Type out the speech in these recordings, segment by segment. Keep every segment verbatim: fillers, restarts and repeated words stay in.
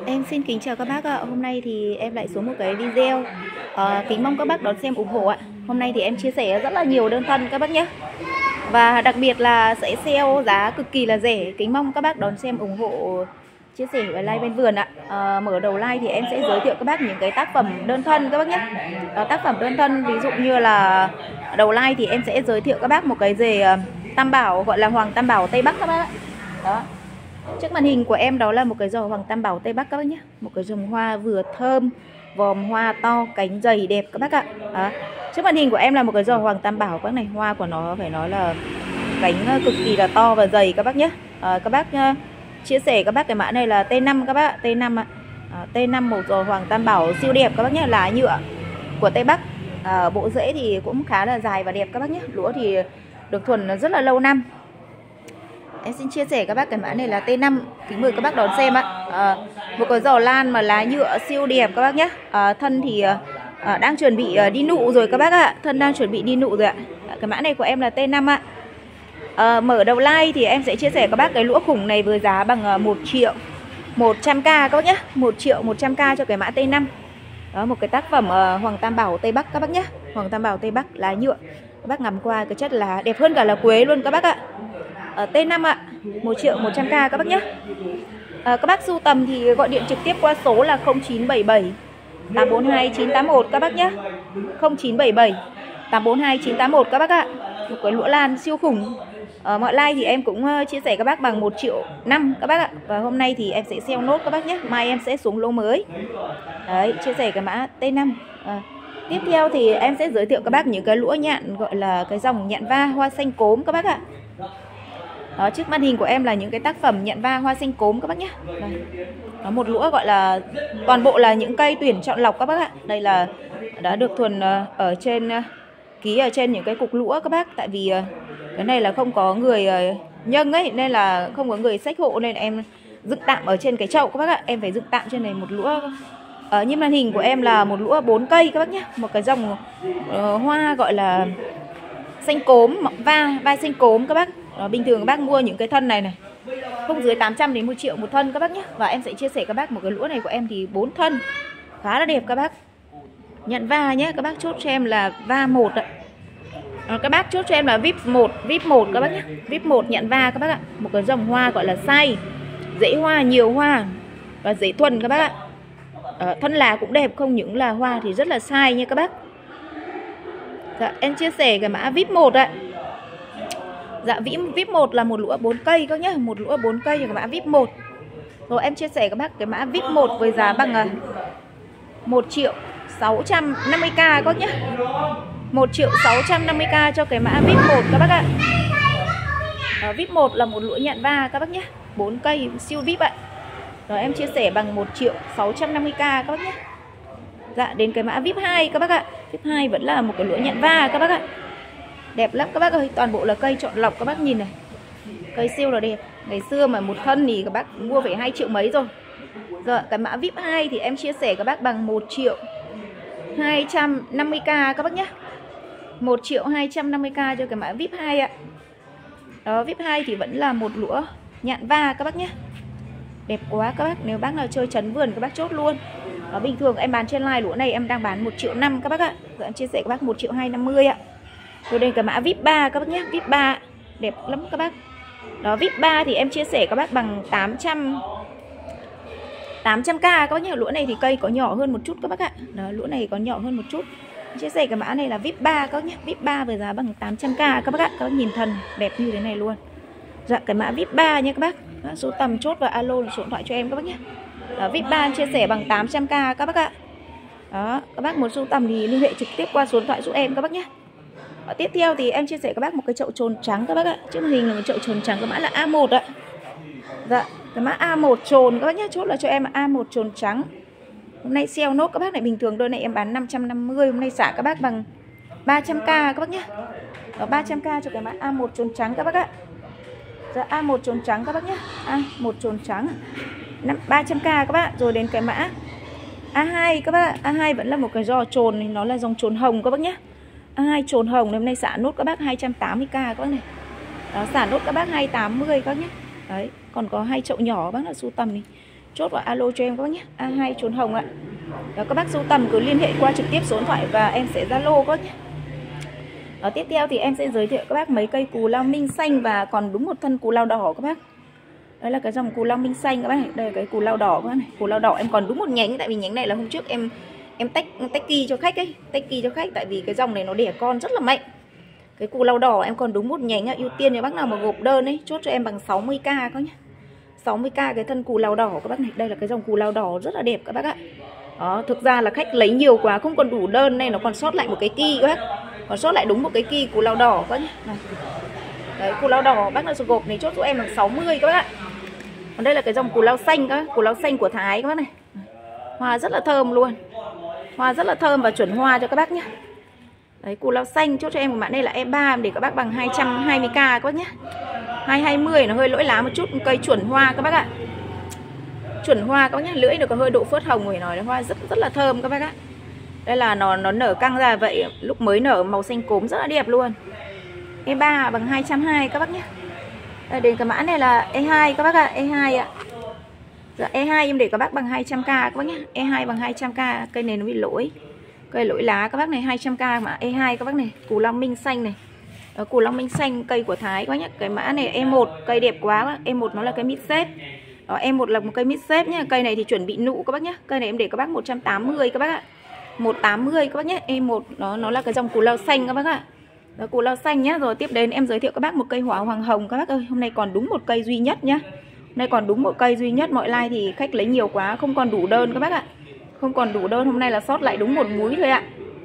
Em xin kính chào các bác ạ. Hôm nay thì em lại xuống một cái video. À, kính mong các bác đón xem ủng hộ ạ. Hôm nay thì em chia sẻ rất là nhiều đơn thân các bác nhé. Và đặc biệt là sẽ sale giá cực kỳ là rẻ. Kính mong các bác đón xem ủng hộ, chia sẻ và like bên vườn ạ. À, mở đầu like thì em sẽ giới thiệu các bác những cái tác phẩm đơn thân các bác nhé. À, tác phẩm đơn thân ví dụ như là đầu like thì em sẽ giới thiệu các bác một cái dề tam bảo, gọi là Hoàng Tam Bảo Tây Bắc các bác ạ. Đó. Trước màn hình của em đó là một cái giò Hoàng Tam Bảo Tây Bắc các bác nhé. Một cái dòng hoa vừa thơm, vòm hoa to, cánh dày đẹp các bác ạ. Đó. Trước màn hình của em là một cái giò Hoàng Tam Bảo các này. Hoa của nó phải nói là cánh cực kỳ là to và dày các bác nhé. À, các bác uh, chia sẻ các bác cái mã này là T năm các bác ạ. T năm ạ. À, T năm một giò Hoàng Tam Bảo siêu đẹp các bác nhé. Lá nhựa của Tây Bắc. À, bộ rễ thì cũng khá là dài và đẹp các bác nhé. Lũa thì được thuần rất là lâu năm. Em xin chia sẻ các bác cái mã này là T năm. Kính mời các bác đón xem ạ. À, một cái giò lan mà lá nhựa siêu đẹp các bác nhé. À, thân thì à, đang chuẩn bị à, đi nụ rồi các bác ạ. Thân đang chuẩn bị đi nụ rồi ạ. À, cái mã này của em là T năm ạ. À, mở đầu like thì em sẽ chia sẻ các bác cái lũa khủng này với giá bằng một triệu một trăm k các bác nhé. một triệu một trăm k cho cái mã T năm. Đó, một cái tác phẩm uh, Hoàng Tam Bảo Tây Bắc các bác nhé. Hoàng Tam Bảo Tây Bắc lá nhựa. Các bác ngắm qua cái chất lá đẹp hơn cả là quế luôn các bác ạ. Ở T năm ạ, một triệu một trăm k các bác nhé. À, các bác sưu tầm thì gọi điện trực tiếp qua số là không chín bảy bảy tám bốn hai chín tám một các bác nhé. không chín bảy bảy tám bốn hai chín tám một các bác ạ. Một cái lũa lan siêu khủng. Ở mọi like thì em cũng chia sẻ các bác bằng một triệu năm các bác ạ. Và hôm nay thì em sẽ sale nốt các bác nhé. Mai em sẽ xuống lô mới. Đấy, chia sẻ cái mã T năm. À, tiếp theo thì em sẽ giới thiệu các bác những cái lũa nhạn, gọi là cái dòng nhạn va hoa xanh cốm các bác ạ. Đó, trước màn hình của em là những cái tác phẩm nhạn va hoa xanh cốm các bác nhé. Đó, một lũa gọi là toàn bộ là những cây tuyển chọn lọc các bác ạ. Đây là đã được thuần ở trên, ký ở trên những cái cục lũa các bác. Tại vì cái này là không có người nhân ấy, nên là không có người xách hộ, nên em dựng tạm ở trên cái chậu các bác ạ. Em phải dựng tạm trên này một lũa. Ở như màn hình của em là một lũa bốn cây các bác nhé. Một cái dòng uh, hoa gọi là xanh cốm, va, vai xanh cốm các bác. Đó, bình thường các bác mua những cái thân này này không dưới tám trăm đến một triệu một thân các bác nhé. Và em sẽ chia sẻ các bác một cái lũa này của em thì bốn thân khá là đẹp các bác. Nhận va nhé, các bác chốt cho em là va một ạ. Đó, các bác chốt cho em là vê i pê một, vê i pê một các bác nhé. vê i pê một nhận va các bác ạ. Một cái dòng hoa gọi là sai, rễ hoa nhiều hoa và rễ thuần các bác ạ. Đó, thân lá cũng đẹp, không những là hoa thì rất là sai nha các bác. Dạ, em chia sẻ cái mã vê i pê một ạ. Dạ, vê i pê một là một lũa bốn cây các nhé. Một lũa bốn cây cho cái mã vê i pê một. Rồi em chia sẻ các bác cái mã vê i pê một với giá bằng một triệu sáu trăm năm mươi k các nhé. một triệu sáu trăm năm mươi k cho cái mã vê i pê một các bác ạ. Đó, vê i pê một là một lũa nhạn va các bác nhé. bốn cây siêu vê i pê ạ. Rồi em chia sẻ bằng một triệu sáu trăm năm mươi k các bác nhé. Dạ, đến cái mã vê i pê hai các bác ạ. vê i pê hai vẫn là một cái lũa nhạn va các bác ạ. Đẹp lắm các bác ơi, toàn bộ là cây chọn lọc các bác nhìn này. Cây siêu là đẹp. Ngày xưa mà một thân thì các bác mua phải hai triệu mấy rồi. Giờ cái mã vê i pê hai thì em chia sẻ các bác bằng một triệu hai trăm năm mươi k các bác nhé. một triệu hai trăm năm mươi k cho cái mã vê i pê hai ạ. Đó, vê i pê hai thì vẫn là một lũa nhạn va các bác nhé. Đẹp quá các bác, nếu bác nào chơi trấn vườn các bác chốt luôn. Đó, bình thường em bán trên live lũa này em đang bán một triệu năm các bác ạ. Giờ em chia sẻ các bác một triệu hai trăm năm mươi ạ. Rồi đây cái mã vê i pê ba các bác nhé, vê i pê ba đẹp lắm các bác. Đó, vê i pê ba thì em chia sẻ các bác bằng tám trăm k các bác nhé. Lũa này thì cây có nhỏ hơn một chút các bác ạ. Đó, lũa này có nhỏ hơn một chút. Chia sẻ cái mã này là vê i pê ba các bác nhé, vê i pê ba với giá bằng tám trăm k các bác ạ. Các bác nhìn thần đẹp như thế này luôn. Dạ, cái mã vê i pê ba nha các bác. Đó, số tầm chốt và alo là số điện thoại cho em các bác nhé. Đó, vê i pê ba chia sẻ bằng tám trăm k các bác ạ. Đó, các bác muốn sưu tầm thì liên hệ trực tiếp qua số điện thoại giúp em các bác nhé. Ở tiếp theo thì em chia sẻ các bác một cái chậu trồn trắng các bác ạ. Trước hình là một chậu trồn trắng, cái mã là A một ạ. Dạ, cái mã A một trồn các bác nhé, chốt là cho em A một trồn trắng. Hôm nay sale nốt các bác này, bình thường đôi này em bán năm trăm năm mươi, hôm nay xả các bác bằng ba trăm k các bác nhé. Đó, ba trăm k cho cái mã A một trồn trắng các bác ạ. Dạ, A một trồn trắng các bác nhé. A một trồn trắng ba trăm k các bác. Rồi đến cái mã A hai các bác ạ. A hai vẫn là một cái giò trồn, nó là dòng trồn hồng các bác nhé. A hai trồn hồng hôm nay xả nốt các bác hai trăm tám mươi k các bác này. Đó, xả nốt các bác hai trăm tám mươi các bác nhé. Đấy, còn có hai chậu nhỏ bác nào sưu tầm thì chốt và alo cho em các bác nhé. A hai trồn hồng ạ. Đó, các bác sưu tầm cứ liên hệ qua trực tiếp số điện thoại và em sẽ Zalo các bác nhé. Ở tiếp theo thì em sẽ giới thiệu các bác mấy cây cù lao minh xanh và còn đúng một thân cù lao đỏ các bác. Đây là cái dòng cù lao minh xanh các bác này. Đây là cái cù lao đỏ các bác này. Cù lao đỏ em còn đúng một nhánh, tại vì nhánh này là hôm trước em em tách tách kỳ cho khách ấy, tách kỳ cho khách tại vì cái dòng này nó đẻ con rất là mạnh. Cái cù lao đỏ em còn đúng một nhánh ưu tiên cho bác nào mà gộp đơn ấy, chốt cho em bằng sáu mươi k các nhé. sáu mươi k cái thân cù lao đỏ các bác này. Đây là cái dòng cù lao đỏ rất là đẹp các bác ạ. Đó, thực ra là khách lấy nhiều quá không còn đủ đơn nên nó còn sót lại một cái kỳ các bác. Còn sót lại đúng một cái kỳ cù lao đỏ các nhé. Này. Đấy, cù lao đỏ bác nào gộp này chốt cho em bằng sáu mươi các bác ạ. Còn đây là cái dòng cù lao xanh các bác, cù lao xanh của Thái các bác này. Hoa rất là thơm luôn. Hoa rất là thơm và chuẩn hoa cho các bác nhé. Đấy, cù lao xanh chốt cho em một mã này là E ba để các bác bằng hai trăm hai mươi k các bác nhé. hai trăm hai mươi nó hơi lỗi lá một chút, cây chuẩn hoa các bác ạ. Chuẩn hoa các bác nhé, lưỡi nó có hơi độ phớt hồng, phải nói là hoa rất rất là thơm các bác ạ. Đây là nó nó nở căng ra vậy, lúc mới nở màu xanh cốm rất là đẹp luôn. E ba bằng hai trăm hai mươi các bác nhé. Đây, đến cái mã này là E hai các bác ạ, E hai ạ. Dạ, E hai em để các bác bằng hai trăm k các bác nhé. E hai bằng hai trăm k, cây này nó bị lỗi. Cây lỗi lá các bác này, hai trăm k mà E hai các bác này, cù long minh xanh này. Đó, cù long minh xanh cây của Thái các bác nhé. Cái mã này E một, cây đẹp quá. E một nó là cái mid xếp. Đó, E một là một cây mid xếp nhé. Cây này thì chuẩn bị nụ các bác nhé. Cây này em để các bác một trăm tám mươi các bác ạ. một trăm tám mươi các bác nhé. E một nó nó là cái dòng cù lao xanh các bác ạ. Đó, cù lao xanh nhé. Rồi tiếp đến em giới thiệu các bác một cây hỏa hoàng hồng các bác ơi. Hôm nay còn đúng một cây duy nhất nhá. Hôm nay còn đúng một cây duy nhất, mọi like thì khách lấy nhiều quá không còn đủ đơn các bác ạ. Không còn đủ đơn, hôm nay là sót lại đúng một múi thôi ạ.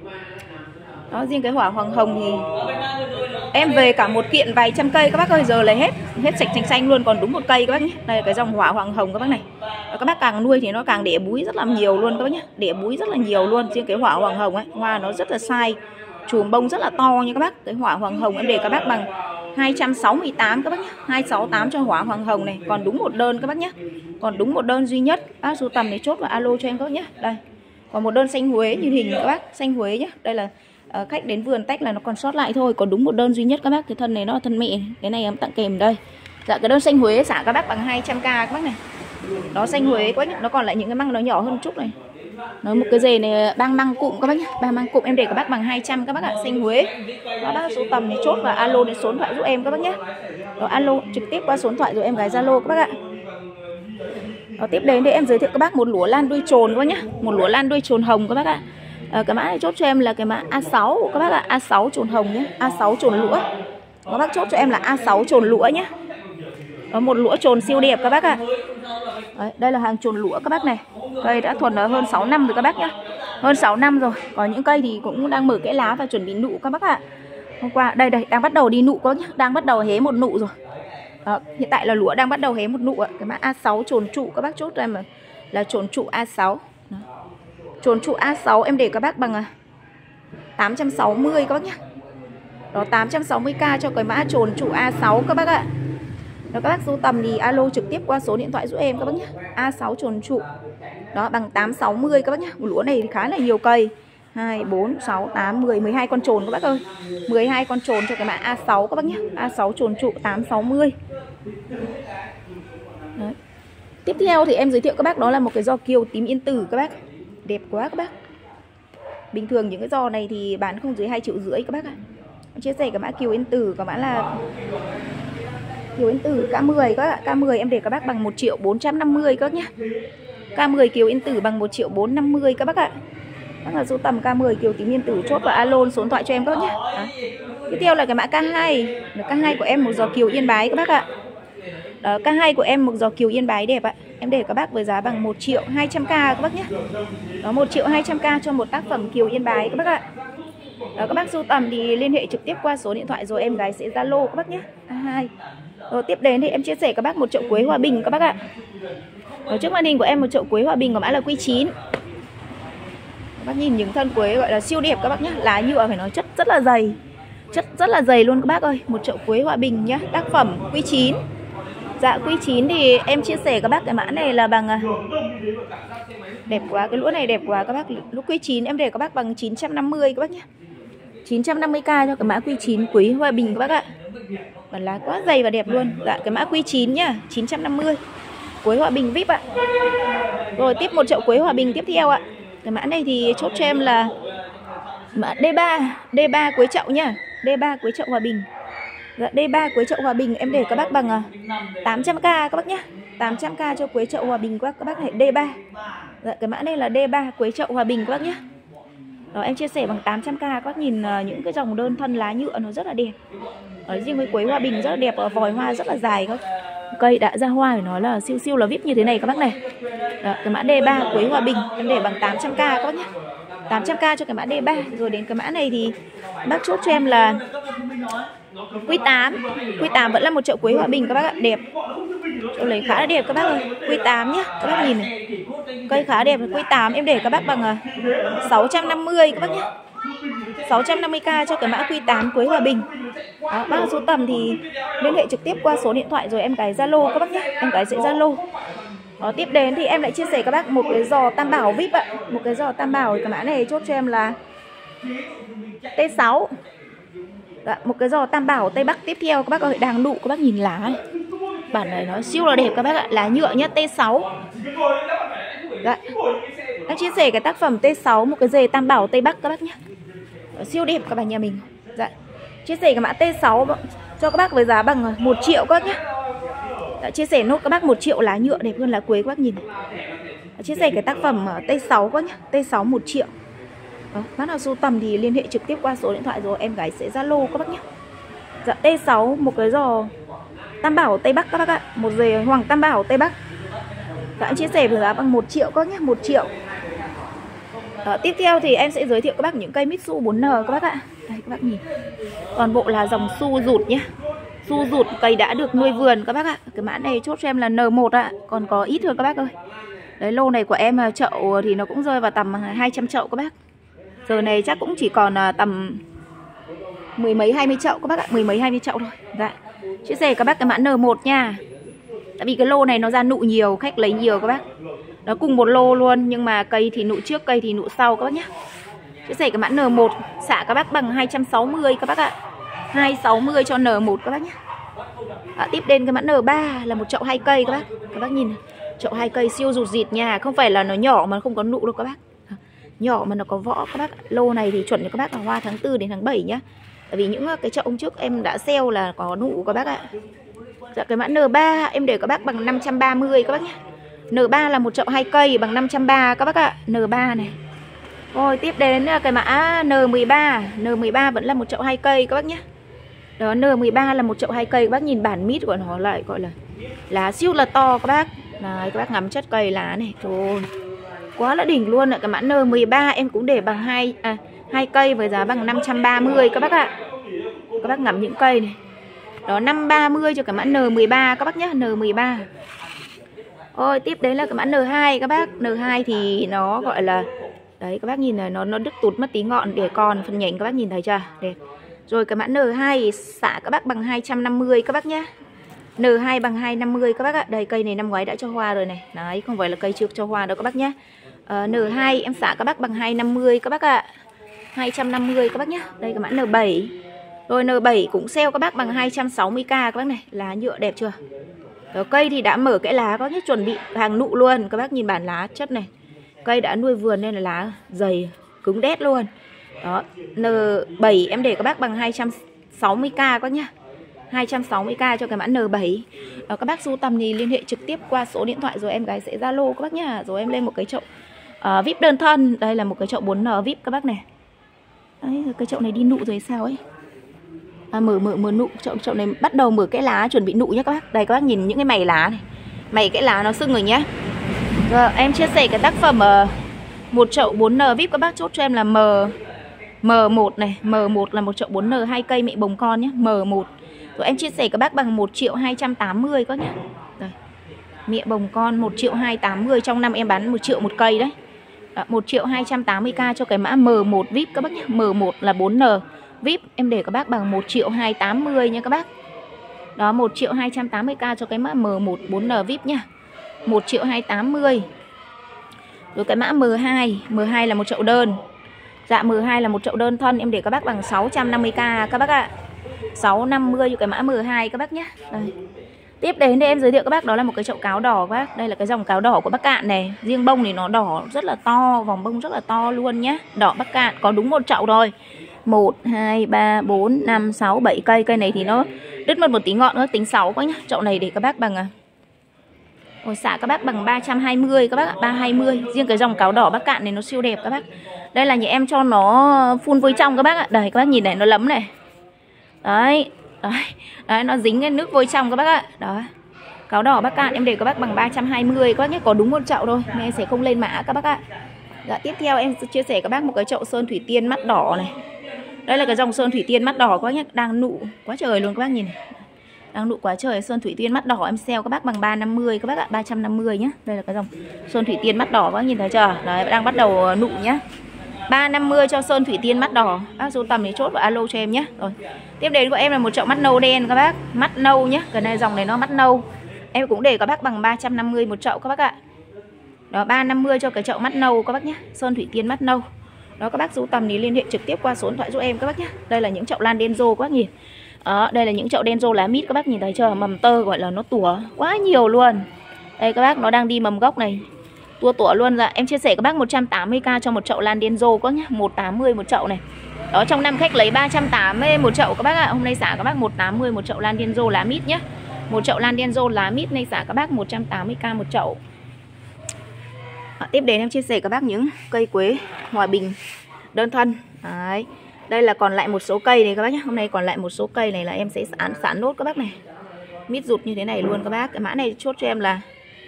Đó, riêng cái hỏa hoàng hồng thì em về cả một kiện vài trăm cây các bác ơi, giờ lấy hết hết sạch xanh xanh luôn, còn đúng một cây các bác nhé. Đây là cái dòng hỏa hoàng hồng các bác này. Đó, các bác càng nuôi thì nó càng đẻ búi rất là nhiều luôn các bác nhé, đẻ búi rất là nhiều luôn. Riêng cái hỏa hoàng hồng ấy, hoa nó rất là sai, chùm bông rất là to nha các bác. Cái hỏa hoàng hồng em để các bác bằng hai trăm sáu mươi tám các bác nhé, hai trăm sáu mươi tám cho hỏa hoàng hồng này, còn đúng một đơn các bác nhé. Còn đúng một đơn duy nhất. Bác sưu tầm này chốt và alo cho em các bác nhé. Đây. Còn một đơn xanh Huế như hình các bác, xanh Huế nhé. Đây là uh, khách đến vườn tách là nó còn sót lại thôi, còn đúng một đơn duy nhất các bác. Cái thân này nó là thân mẹ, cái này em tặng kèm đây. Dạ, cái đơn xanh Huế xả các bác bằng hai trăm k các bác này. Đó, xanh Huế quá nhé. Nó còn lại những cái măng nó nhỏ hơn chút này. Nó một cái dề này bang măng cụm các bác nhé. Bang măng cụm em để các bác bằng hai trăm các bác ạ, xanh Huế. Đó, bác số tầm này chốt và alo đến số điện thoại giúp em các bác nhé. Đó, alo trực tiếp qua số điện thoại rồi em gái Zalo các bác ạ. Đó, tiếp đến để em giới thiệu các bác một lúa lan đuôi trồn các bác nhé. Một lúa lan đuôi trồn hồng các bác ạ. À, cái mã này chốt cho em là cái mã A sáu các bác ạ, A sáu trồn hồng nhé, A sáu trồn lũa. Các bác chốt cho em là A sáu trồn lũa nhé. Đó, một lũa trồn siêu đẹp các bác ạ. Đấy, đây là hàng trồn lũa các bác này. Cây đã thuần ở hơn sáu năm rồi các bác nhé. Hơn sáu năm rồi. Có những cây thì cũng đang mở cái lá và chuẩn bị nụ các bác ạ. Hôm qua đây đây đang bắt đầu đi nụ các bác nhé, đang bắt đầu hé một nụ rồi. Đó, hiện tại là lúa đang bắt đầu hé một nụ ạ. Cái mã A sáu trồn trụ các bác chốt cho em là, là trồn trụ A sáu. Đó. Trồn trụ A sáu em để các bác bằng tám trăm sáu mươi các bác nhé. Đó, tám trăm sáu mươi k cho cái mã trồn trụ A sáu các bác ạ. Đó, các bác sưu tầm thì alo trực tiếp qua số điện thoại giúp em các bác nhé. A sáu trồn trụ. Đó, bằng tám trăm sáu mươi các bác nhé. Lúa này thì khá là nhiều cây. hai, bốn, sáu, tám, mười, mười hai con trồn các bác ơi. mười hai con trồn cho cái mã A sáu các bác nhé. A sáu trồn trụ tám trăm sáu mươi. Đấy. Tiếp theo thì em giới thiệu các bác đó là một cái giò kiều tím yên tử các bác. Đẹp quá các bác. Bình thường những cái giò này thì bán không dưới hai triệu rưỡi các bác ạ. Em chia sẻ cái mã kiều yên tử, cái mã là kiều yên tử K mười các bác ạ. K mười em để các bác bằng một triệu bốn trăm năm mươi các bác nhé. K mười kiều yên tử bằng một triệu bốn trăm năm mươi các bác ạ. Đó là số tầm K mười kiều tím yên tử, chốt và alo số điện thoại cho em các bác nhé. Đó. Tiếp theo là cái mã K hai. K hai của em một giò kiều yên bái các bác ạ. Đó, K hai của em một giò kiều yên bái đẹp ạ. Em để các bác với giá bằng một triệu hai trăm k các bác nhé. Đó, một triệu hai trăm k cho một tác phẩm kiều yên bái các bác ạ. Đó, các bác sưu tầm thì liên hệ trực tiếp qua số điện thoại rồi em gái sẽ Zalo các bác nhé. A hai. Rồi tiếp đến thì em chia sẻ các bác một chậu quế hòa bình các bác ạ. Ở trước màn hình của em một chậu quế hòa bình có mã là Q chín. Các bác nhìn những thân quế gọi là siêu đẹp các bác nhé. Lá nhựa phải nói chất rất là dày. Chất rất là dày luôn các bác ơi. Một chậu quế hòa bình nhé. Tác phẩm Q chín. Dạ, Q chín thì em chia sẻ các bác cái mã này là bằng đẹp quá, cái lũa này đẹp quá các bác. Lũa Q chín em để các bác bằng chín trăm năm mươi các bác nhé. chín trăm năm mươi k cho cái mã Q chín quế hòa bình các bác ạ. Bản lá quá dày và đẹp luôn. Dạ, cái mã Q chín nhá, chín trăm năm mươi. Quế Hòa Bình vi ai pi ạ. Rồi tiếp một chậu Quế Hòa Bình tiếp theo ạ. Cái mã này thì chốt cho em là mã D ba, D ba Quế Chậu nhá. D ba Quế Chậu Hòa Bình. Dạ, D ba Quế Chậu Hòa Bình em để các bác bằng tám trăm k các bác nhé. tám trăm k cho Quế Chậu Hòa Bình các bác này, D ba. Dạ, cái mã này là D ba Quế Chậu Hòa Bình các bác nhé. Đó, em chia sẻ bằng tám trăm k các bác nhìn uh, những cái dòng đơn thân lá nhựa nó rất là đẹp. Ở riêng với Quế Hòa Bình rất là đẹp, vòi hoa rất là dài các cây đã ra hoa phải nói là siêu siêu là vip như thế này các bác này. Đó, cái mã D ba Quế Hòa Bình em để bằng tám trăm k các bác nhé. tám trăm k cho cái mã D ba. Rồi đến cái mã này thì bác chốt cho em là Q tám. Q tám vẫn là một chậu Quế Hòa Bình các bác ạ, đẹp. Chậu này khá là đẹp các bác ơi. Q tám nhá, các bác nhìn này. Cây khá đẹp. Q tám em để các bác bằng sáu trăm năm mươi các bác nhé. sáu trăm năm mươi k cho cái mã Q tám Quế Hòa Bình. Đó, bác số tầm thì liên hệ trực tiếp qua số điện thoại rồi em cái Zalo các bác nhé. Em cái sẽ Zalo. Đó, tiếp đến thì em lại chia sẻ các bác một cái giò tam bảo vi ai pi ạ. Một cái giò tam bảo, cái mã này chốt cho em là T sáu. Dạ, một cái giò tam bảo Tây Bắc tiếp theo các bác ơi, đang nụ các bác nhìn lá này. Bản này nó siêu là đẹp các bác ạ, lá nhựa nhá, T sáu. Dạ. Em chia sẻ cái tác phẩm T sáu, một cái dề tam bảo Tây Bắc các bác nhé. Đó, siêu đẹp các bác nhà mình. Dạ. Chia sẻ cái mã T sáu cho các bác với giá bằng một triệu các bác nhé. Đã chia sẻ nốt các bác một triệu lá nhựa đẹp hơn lá quế các bác nhìn. Đã chia sẻ cái tác phẩm T sáu các nhé, T sáu một triệu. Đó, bác nào sưu tầm thì liên hệ trực tiếp qua số điện thoại rồi em gái sẽ Zalo các bác nhé. Dạ, T sáu một cái giò tam bảo Tây Bắc các bác ạ, một dề hoàng tam bảo Tây Bắc. Dạ, em chia sẻ với giá bằng một triệu các bác nhé, một triệu. Đó, tiếp theo thì em sẽ giới thiệu các bác những cây Mitsu bốn N các bác ạ. Đây các bác nhìn. Toàn bộ là dòng su rụt nhé. Su rụt cây đã được nuôi vườn các bác ạ. Cái mã này chốt cho em là N một ạ, còn có ít hơn các bác ơi. Đấy, lô này của em chậu thì nó cũng rơi vào tầm hai trăm chậu các bác. Giờ này chắc cũng chỉ còn tầm mười mấy hai mươi chậu các bác ạ, mười mấy hai mươi chậu thôi. Dạ. Chia sẻ các bác cái mã N một nha. Tại vì cái lô này nó ra nụ nhiều, khách lấy nhiều các bác. Nó cùng một lô luôn nhưng mà cây thì nụ trước, cây thì nụ sau các bác nhé. Chia sẻ cái mã N một xạ các bác bằng hai trăm sáu mươi các bác ạ. hai trăm sáu mươi cho N một các bác nhé. À, tiếp đến cái mã N ba là một chậu hai cây các bác. Các bác nhìn này. Chậu hai cây siêu rụt rịt nha, không phải là nó nhỏ mà không có nụ đâu các bác. Nhỏ mà nó có võ các bác. Lô này thì chuẩn cho các bác là hoa tháng tư đến tháng bảy nhá. Tại vì những cái chậu hôm trước em đã sale là có nụ các bác ạ. Dạ, cái mã N ba em để các bác bằng năm trăm ba mươi các bác nhé. N ba là một chậu hai cây bằng năm trăm ba mươi các bác ạ. N ba này. Rồi tiếp đến cái mã N mười ba. N mười ba vẫn là một chậu hai cây các bác nhé. Đó, N mười ba là một chậu hai cây. Các bác nhìn bản mít của nó lại gọi là lá siêu là to các bác. Đấy, các bác ngắm chất cây lá này. Trời, quá là đỉnh luôn ạ. Cái mã N mười ba em cũng để bằng hai à, hai cây với giá bằng năm trăm ba mươi các bác ạ. Các bác ngắm những cây này. Đó, năm trăm ba mươi cho cái mã N mười ba các bác nhé. N mười ba. Ôi, tiếp đến là cái mã N hai các bác. N hai thì nó gọi là đấy, các bác nhìn này, nó nó đứt tụt mất tí ngọn để còn phần nhánh các bác nhìn thấy chưa? Đẹp. Rồi cái mã N hai xạ các bác bằng hai trăm năm mươi các bác nhé. N hai bằng hai trăm năm mươi các bác ạ. Đây, cây này năm ngoái đã cho hoa rồi này. Đấy, không phải là cây trước cho hoa đâu các bác nhé. uh, N hai em xạ các bác bằng hai trăm năm mươi các bác ạ. hai trăm năm mươi các bác nhé. Đây cái mã N bảy. Rồi N bảy cũng sale các bác bằng hai trăm sáu mươi k các bác này. Lá nhựa đẹp chưa? Đó, cây thì đã mở cái lá có nhất chuẩn bị hàng nụ luôn. Các bác nhìn bản lá chất này. Cây đã nuôi vườn nên là lá dày, cứng đét luôn. Đó, N bảy em để các bác bằng hai trăm sáu mươi k các bác nhá. hai trăm sáu mươi k cho cái mã N bảy. Đó, các bác sưu tầm thì liên hệ trực tiếp qua số điện thoại rồi em gái sẽ Zalo các bác nhá. Rồi em lên một cái chậu uh, vi ai pi đơn thân. Đây là một cái chậu bốn N vi ai pi các bác này. Đấy, cái chậu này đi nụ rồi sao ấy. À, mở mở mở nụ, chậu chậu này bắt đầu mở cái lá chuẩn bị nụ nhá các bác. Đây các bác nhìn những cái mày lá này. Mày cái lá nó sưng rồi nhá. Rồi em chia sẻ cái tác phẩm uh, một chậu bốn N vi ai pi các bác chốt cho em là M M một này, M một là một chậu bốn N hai cây mẹ bồng con nhé, M một. Rồi em chia sẻ các bác bằng một triệu hai trăm tám mươi các nhá. Đây. Mẹ bồng con một triệu hai trăm tám mươi, trong năm em bán một triệu một cây đấy. Đó, một triệu hai trăm tám mươi k cho cái mã M một vi ai pi các bác nhé. M một là bốn N vi ai pi em để các bác bằng một triệu hai trăm tám mươi nha các bác. Đó, một triệu hai trăm tám mươi k cho cái mã M một bốn N vi ai pi nhá. một triệu hai trăm tám mươi. Rồi cái mã M hai, M hai là một chậu đơn. Dạ, M hai là một chậu đơn thân em để các bác bằng sáu trăm năm mươi k các bác ạ. sáu trăm năm mươi cho cái mã M hai các bác nhé. Đây. Tiếp đến thì em giới thiệu các bác đó là một cái chậu cáo đỏ các bác. Đây là cái dòng cáo đỏ của Bắc Cạn này. Riêng bông thì nó đỏ rất là to, vòng bông rất là to luôn nhé. Đỏ Bắc Cạn, có đúng một chậu thôi. Một, hai, ba, bốn, năm, sáu, bảy cây. Cây này thì nó đứt mất một tí ngọn nữa, tính sáu quá nhá. Chậu này để các bác bằng Ôi xả các bác bằng ba trăm hai mươi các bác ạ, ba trăm hai mươi. Riêng cái dòng cáo đỏ Bắc Cạn này nó siêu đẹp các bác. Đây là nhà em cho nó phun vôi trong các bác ạ. Đây các bác nhìn này, nó lấm này. Đấy, đấy, đấy nó dính cái nước vôi trong các bác ạ. Đó. Cáo đỏ Bắc Cạn em để các bác bằng ba trăm hai mươi các bác nhé, có đúng một chậu thôi, nên em sẽ không lên mã các bác ạ. Dạ, tiếp theo em chia sẻ các bác một cái chậu sơn thủy tiên mắt đỏ này. Đây là cái dòng sơn thủy tiên mắt đỏ các bác nhé, đang nụ quá trời luôn các bác nhìn này. Đang nụ quá trời. Sơn thủy tiên mắt đỏ em sale các bác bằng ba trăm năm mươi các bác ạ, ba trăm năm mươi nhé. Đây là cái dòng sơn thủy tiên mắt đỏ các bác nhìn thấy chưa? Đấy, đang bắt đầu nụ nhá. ba trăm năm mươi cho sơn thủy tiên mắt đỏ. Bác số tầm thì chốt và alo cho em nhé. Rồi. Tiếp đến của em là một chậu mắt nâu đen các bác, mắt nâu nhé. Cái này dòng này nó mắt nâu. Em cũng để các bác bằng ba trăm năm mươi một chậu các bác ạ. Đó, ba trăm năm mươi cho cái chậu mắt nâu các bác nhé, sơn thủy tiên mắt nâu. Đó, các bác sưu tầm thì liên hệ trực tiếp qua số điện thoại giúp em các bác nhé. Đây là những chậu lan denzo các bác nhìn. Đó, đây là những chậu denzo lá mít các bác nhìn thấy chưa? Mầm tơ gọi là nó tủa quá nhiều luôn. Đây các bác, nó đang đi mầm gốc này. Tua tủa luôn. Dạ, em chia sẻ các bác một trăm tám mươi k cho một chậu lan denzo các nhé, một trăm tám mươi một chậu này. Đó, trong năm khách lấy ba trăm tám mươi một chậu các bác ạ. Hôm nay xả các bác một trăm tám mươi một chậu lan denzo lá mít nhé. Một chậu lan denzo lá mít này xả các bác một trăm tám mươi k một chậu. À, tiếp đến em chia sẻ các bác những cây quế hòa bình đơn thân. Đấy. Đây là còn lại một số cây này các bác nhé. Hôm nay còn lại một số cây này là em sẽ sản sản nốt các bác này. Mít rụt như thế này luôn các bác. Cái mã này chốt cho em là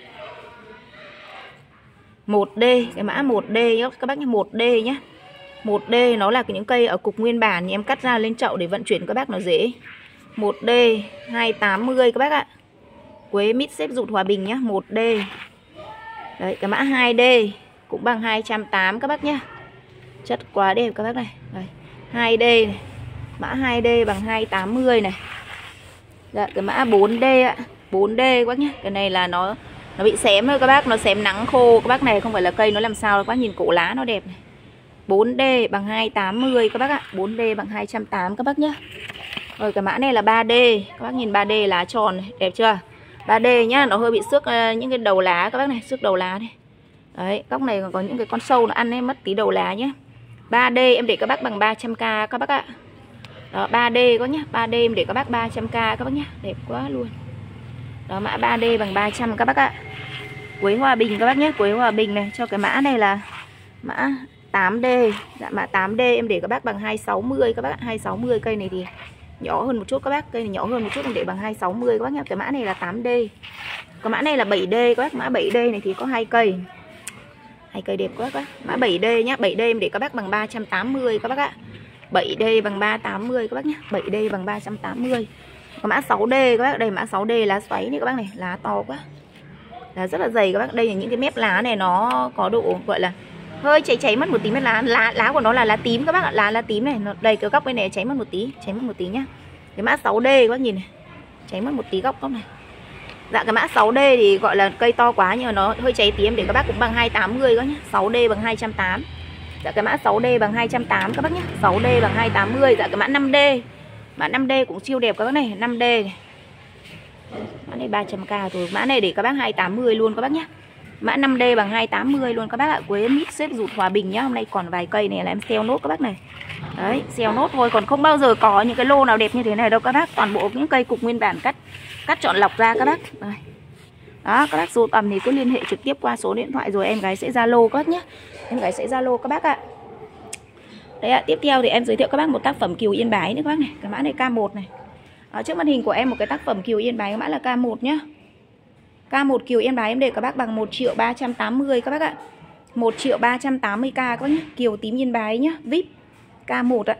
một D, cái mã một D nhé các bác nhé, một D nhé. một D nó là những cây ở cục nguyên bản thì em cắt ra lên chậu để vận chuyển các bác nó dễ. một D hai trăm tám mươi các bác ạ. Quế mít xếp rụt hòa bình nhé, một D. Đấy, cái mã hai D cũng bằng hai trăm tám mươi các bác nhé. Chất quá đẹp các bác này. Đây, hai D này. Mã hai D bằng hai trăm tám mươi này. Dạ, cái mã bốn D ạ, bốn D các bác nhé. Cái này là nó nó bị xém thôi các bác, nó xém nắng khô các bác này, không phải là cây nó làm sao đâu các bác, nhìn cổ lá nó đẹp này. bốn D bằng hai trăm tám mươi các bác ạ, bốn D bằng hai trăm tám mươi các bác nhé. Rồi cái mã này là ba D, các bác nhìn ba D lá tròn này, đẹp chưa? ba D nhá, nó hơi bị xước uh, những cái đầu lá các bác này, xước đầu lá này. Đấy, góc này còn có những cái con sâu nó ăn ấy, mất tí đầu lá nhé. ba D em để các bác bằng ba trăm k các bác ạ. Đó, ba D có nhá, ba D em để các bác ba trăm k các bác nhé, đẹp quá luôn. Đó, mã ba D bằng ba trăm các bác ạ. Quế hòa bình các bác nhé, quế hòa bình này, cho cái mã này là mã tám D. Dạ, mã tám D em để các bác bằng hai trăm sáu mươi các bác ạ, hai trăm sáu mươi. Cây này thì nhỏ hơn một chút các bác, cây này nhỏ hơn một chút em để bằng hai trăm sáu mươi các bác nhé. Cái mã này là tám D. Cái mã này là bảy D các bác, mã bảy D này thì có hai cây. Hai cây đẹp quá các bác. Mã bảy D nhá, bảy D em để các bác bằng ba trăm tám mươi các bác ạ. bảy D bằng ba trăm tám mươi các bác nhé, bảy D bằng ba trăm tám mươi. Có mã sáu D các bác, đây mã sáu D lá xoáy này các bác này, lá to quá. Lá rất là dày các bác. Đây là những cái mép lá này nó có độ gọi là hơi cháy cháy mất một tí mét lá. Lá lá của nó là lá tím các bác ạ, lá lá tím này, nó đây cái góc bên này cháy mất một tí, cháy mất một tí nhá. Cái mã sáu D các bác nhìn này. Cháy mất một tí góc góc này. Dạ, cái mã sáu D thì gọi là cây to quá nhưng mà nó hơi cháy tí, em để các bác cũng bằng hai trăm tám mươi các nhá. sáu D bằng hai trăm tám mươi. Dạ, cái mã sáu D bằng hai trăm tám mươi các bác nhé, sáu D bằng hai trăm tám mươi. Dạ, cái mã năm D. Mã năm D cũng siêu đẹp các bác này, năm D này. Mã này ba trăm k rồi, mã này để các bác hai trăm tám mươi luôn các bác nhé. Mã năm D bằng hai trăm tám mươi luôn các bác ạ. Quế mít xếp rụt hòa bình nhá. Hôm nay còn vài cây này là em sale nốt các bác này. Đấy, sale nốt thôi, còn không bao giờ có những cái lô nào đẹp như thế này đâu các bác. Toàn bộ những cây cục nguyên bản cắt cắt chọn lọc ra các bác. Đây. Đó, các bác sưu tầm thì cứ liên hệ trực tiếp qua số điện thoại rồi em gái sẽ Zalo các bác nhé. Em gái sẽ Zalo các bác ạ. Đấy ạ, tiếp theo thì em giới thiệu các bác một tác phẩm Kiều Yên Bái nữa các bác này. Cái mã này K một này. Ở trước màn hình của em một cái tác phẩm Kiều Yên Bái, cái mã là K một nhá. K một Kiều Yên Bái em để các bác bằng một triệu ba trăm tám mươi các bác ạ. một triệu ba trăm tám mươi k các bác nhé. Kiều tím Yên Bái nhá, vê i pê K một ạ.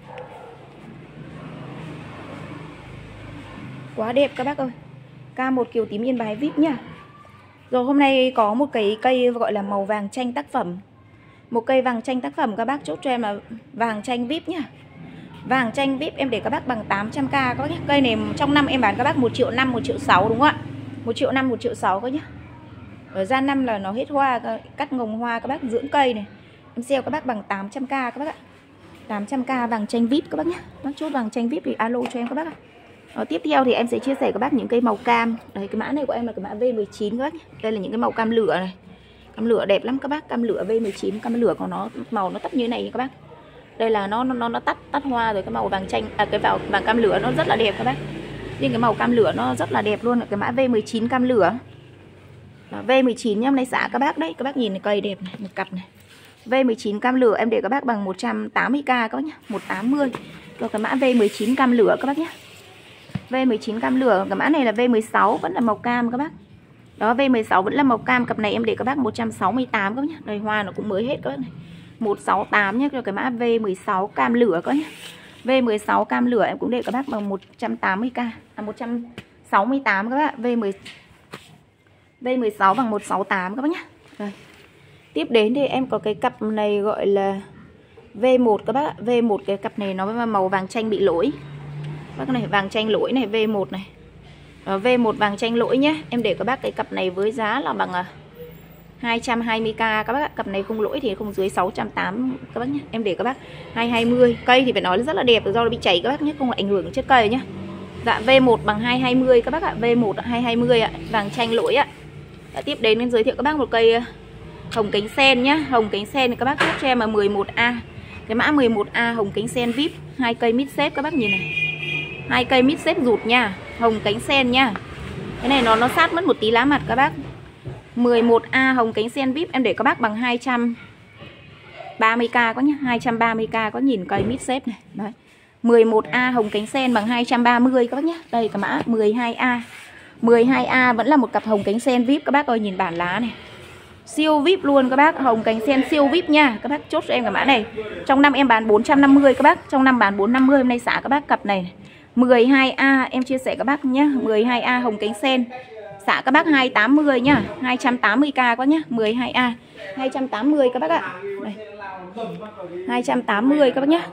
Quá đẹp các bác ơi. K một Kiều tím Yên Bái vê i pê nhá. Rồi hôm nay có một cái cây gọi là màu vàng chanh tác phẩm. Một cây vàng chanh tác phẩm các bác chốt cho em là vàng chanh vê i pê nhá. Vàng chanh vê i pê em để các bác bằng tám trăm k các bác nhé. Cây này trong năm em bán các bác một triệu năm, một triệu sáu đúng không ạ? một triệu năm, một triệu sáu các nhá. Ở ra năm là nó hết hoa, cắt ngồng hoa các bác dưỡng cây này. Em sale các bác bằng tám trăm k các bác ạ. tám trăm k vàng chanh vê i pê các bác nhé. Bác chốt vàng chanh vê i pê thì alo cho em các bác ạ. Đó, tiếp theo thì em sẽ chia sẻ các bác những cây màu cam. Đấy, cái mã này của em là cái mã V mười chín các bác nhé. Đây là những cái màu cam lửa này. Cam lửa đẹp lắm các bác, cam lửa V mười chín, cam lửa của nó màu nó tắt như này các bác. Đây là nó nó nó tắt tắt hoa rồi, cái màu vàng chanh à cái vào vàng cam lửa nó rất là đẹp các bác. Nhưng cái màu cam lửa nó rất là đẹp luôn, cái mã V mười chín cam lửa. Đó, V mười chín nhá, hôm nay xả các bác đấy, các bác nhìn này, cây đẹp này, một cặp này. V mười chín cam lửa em để các bác bằng một trăm tám mươi k các bác nhá, một trăm tám mươi. Rồi cái mã V mười chín cam lửa các bác nhé. V mười chín cam lửa, cái mã này là V mười sáu vẫn là màu cam các bác. Đó, V mười sáu vẫn là màu cam, cặp này em để các bác một trăm sáu mươi tám các bác nhé. Đây hoa nó cũng mới hết các bác này. một trăm sáu mươi tám nhé, cho cái mã V mười sáu cam lửa các bác nhé. V mười sáu cam lửa em cũng để các bác bằng một trăm tám mươi k, à một trăm sáu mươi tám các bác. V mười V mười sáu bằng một trăm sáu mươi tám các bác nhé. Đây. Tiếp đến thì em có cái cặp này gọi là V một các bác. V một cái cặp này nó màu vàng chanh bị lỗi. Bác này vàng chanh lỗi này, V một này. Đó, V một vàng chanh lỗi nhé. Em để các bác cái cặp này với giá là bằng hai trăm hai mươi k các bác. Cặp này không lỗi thì không dưới sáu trăm tám mươi các bác nhé. Em để các bác hai trăm hai mươi. Cây thì phải nói là rất là đẹp, do nó bị chảy các bác nhé, không ảnh hưởng đến chất cây nhé. Dạ V một bằng hai trăm hai mươi các bác ạ. V một hai trăm hai mươi ạ, vàng chanh lỗi ạ. Đã, tiếp đến em giới thiệu các bác một cây hồng cánh sen nhá. Hồng cánh sen các bác chốt cho em là mười một A. Cái mã mười một A hồng cánh sen vê i pê, hai cây mid xếp các bác nhìn này. Hai cây mid xếp rụt nha, hồng cánh sen nha. Cái này nó nó sát mất một tí lá mặt các bác. mười một A hồng cánh sen vê i pê em để các bác bằng hai trăm ba mươi k có nhá, hai trăm ba mươi k có, nhìn cây mid xếp này. Đấy. mười một A hồng cánh sen bằng hai trăm ba mươi các bác nhé. Đây cái mã mười hai A. mười hai A vẫn là một cặp hồng cánh sen vê i pê các bác ơi, nhìn bản lá này. Siêu vê i pê luôn các bác, hồng cánh sen siêu vê i pê nha. Các bác chốt cho em cái mã này. Trong năm em bán bốn trăm năm mươi các bác, trong năm bán bốn trăm năm mươi, hôm nay xả các bác cặp này. mười hai A em chia sẻ các bác nhé. mười hai A hồng cánh sen xả các bác hai trăm tám mươi nhá, hai trăm tám mươi k quá nhá. mười hai A hai trăm tám mươi các bác ạ. Đây. hai trăm tám mươi các bác nhá.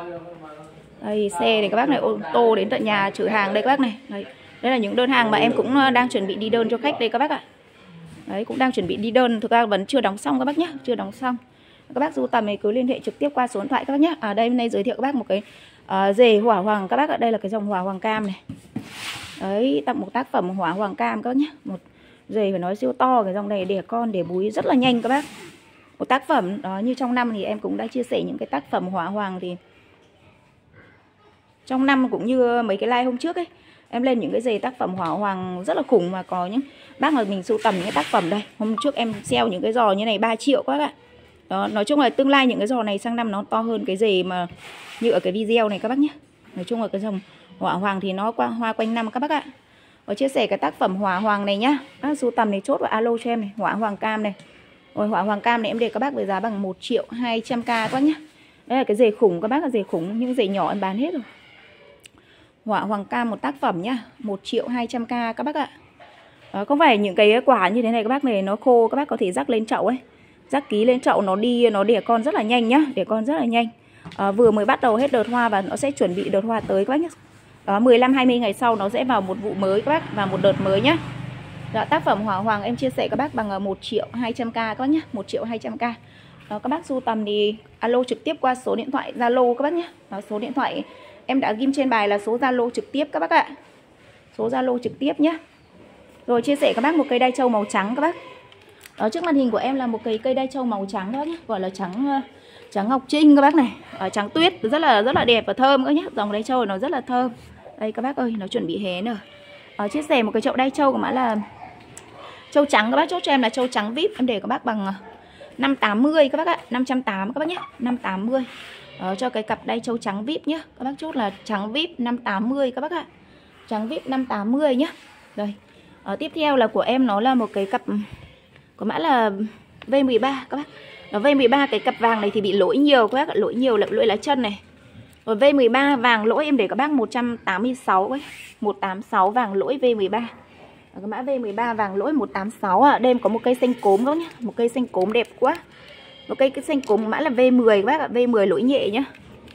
Đây, xe này các bác này, ô tô đến tận nhà chở hàng đây các bác này. Đây. Đây là những đơn hàng mà em cũng đang chuẩn bị đi đơn cho khách đây các bác ạ. Đấy, cũng đang chuẩn bị đi đơn, thực ra vẫn chưa đóng xong các bác nhé, chưa đóng xong. Các bác sưu tầm thì cứ liên hệ trực tiếp qua số điện thoại các bác nhé. À đây hôm nay giới thiệu các bác một cái uh, rể hỏa hoàng các bác ạ. Đây là cái dòng hỏa hoàng cam này. Đấy, tặng một tác phẩm hỏa hoàng cam các bác nhé. Một rể phải nói siêu to, cái dòng này đẻ con đẻ búi rất là nhanh các bác. Một tác phẩm đó, như trong năm thì em cũng đã chia sẻ những cái tác phẩm hỏa hoàng thì trong năm cũng như mấy cái live hôm trước ấy, em lên những cái giày tác phẩm hỏa hoàng rất là khủng, mà có những bác mà mình sưu tầm những cái tác phẩm đây. Hôm trước em sale những cái giò như này ba triệu các bác ạ. Đó, nói chung là tương lai những cái giò này sang năm nó to hơn cái giày mà như ở cái video này các bác nhé. Nói chung là cái dòng hỏa hoàng thì nó qua hoa quanh năm các bác ạ. Và chia sẻ cái tác phẩm hỏa hoàng này nhá. Bác sưu tầm này chốt vào alo cho em này, hỏa hoàng cam này. Rồi hỏa hoàng cam này em để các bác với giá bằng một triệu hai trăm k các bác nhé. Đây là cái giày khủng các bác, là giày khủng, những giày nhỏ em bán hết rồi. Hỏa hoàng cam một tác phẩm nhá, một triệu hai trăm k các bác ạ. Đó, không phải những cái quả như thế này các bác này nó khô, các bác có thể rắc lên chậu ấy. Rắc ký lên chậu nó đi, nó đẻ con rất là nhanh nhá, đẻ con rất là nhanh. À, vừa mới bắt đầu hết đợt hoa và nó sẽ chuẩn bị đợt hoa tới các bác nhé. Đó, mười lăm hai mươi ngày sau nó sẽ vào một vụ mới các bác, và một đợt mới nhá. Đó, tác phẩm hỏa hoàng em chia sẻ các bác bằng một triệu hai trăm k các bác nhé, một triệu hai trăm k. Đó, các bác sưu tầm thì alo trực tiếp qua số điện thoại Zalo các bác nhé. Đó, số điện thoại em đã ghim trên bài là số Zalo trực tiếp các bác ạ. Số Zalo trực tiếp nhé. Rồi chia sẻ các bác một cây đai trâu màu trắng các bác. Đó, trước màn hình của em là một cây cây đai trâu màu trắng các bác nhé, gọi là trắng trắng ngọc trinh các bác này. Ở trắng tuyết rất là rất là đẹp và thơm các nhé. Dòng đai trâu nó rất là thơm. Đây các bác ơi, nó chuẩn bị hé nữa. Ở chia sẻ một cái chậu đai trâu của mã là trâu trắng các bác, chốt cho em là trâu trắng vê i pê, em để các bác bằng năm trăm tám mươi các bác ạ, năm trăm tám mươi các bác nhé, năm trăm tám mươi. Đó, cho cái cặp đai trâu trắng vê i pê nhé. Các bác chốt là trắng vê i pê năm trăm tám mươi các bác ạ. Trắng vê i pê năm trăm tám mươi nhé. Rồi. Đó, tiếp theo là của em nó là một cái cặp có mã là V mười ba các bác. Đó, V mười ba cái cặp vàng này thì bị lỗi nhiều các bác ạ, lỗi nhiều là lỗi lá chân này. Rồi V mười ba vàng lỗi em để các bác một trăm tám mươi sáu ấy, một trăm tám mươi sáu vàng lỗi V mười ba. Cái mã V mười ba vàng lỗi một trăm tám mươi sáu ạ. À. Đây em có một cây xanh cốm các nhá, một cây xanh cốm đẹp quá. Một cây cái xanh cốm mã là V mười các bác ạ, V mười lỗi nhẹ nhá.